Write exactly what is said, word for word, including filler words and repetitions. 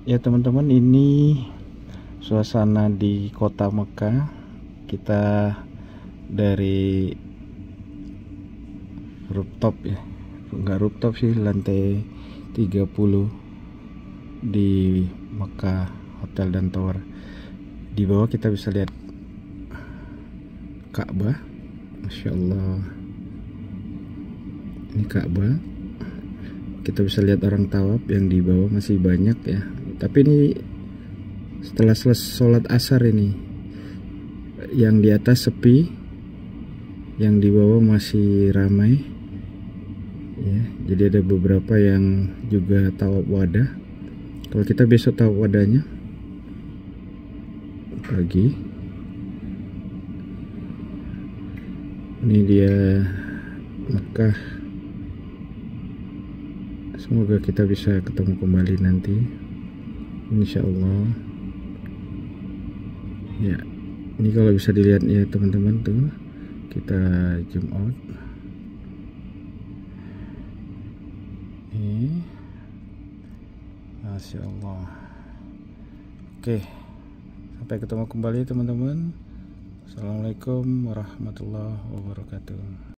Ya teman-teman, ini suasana di kota Mekah. Kita dari rooftop ya, enggak rooftop sih, lantai tiga puluh di Mekah Hotel dan Tower. Di bawah kita bisa lihat Ka'bah. Masya Allah, ini Ka'bah. Kita bisa lihat orang tawaf, yang di bawah masih banyak ya. Tapi ini setelah selesai sholat asar, ini yang di atas sepi, yang di bawah masih ramai ya. Jadi ada beberapa yang juga tawaf wadah. Kalau kita besok tawaf wadahnya pagi. Ini dia Mekah. Semoga kita bisa ketemu kembali nanti, insya Allah ya. Ini kalau bisa dilihat ya teman-teman, tuh kita zoom out. Ini Masya Allah. Oke, sampai ketemu kembali teman-teman. Assalamualaikum warahmatullahi wabarakatuh.